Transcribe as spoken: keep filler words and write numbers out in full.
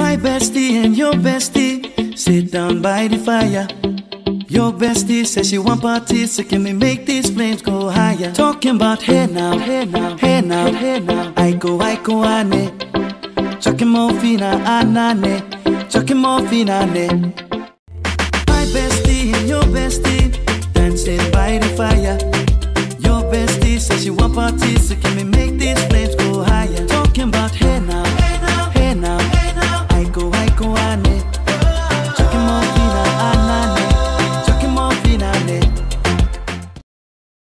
My bestie and your bestie sit down by the fire. Your bestie says she want parties, so can we make these flames go higher? Talking about hey now, hey now, hey now, hey now. Aiko, aiko, ane. Chucking more fina, anane. Chucking more fina, ane.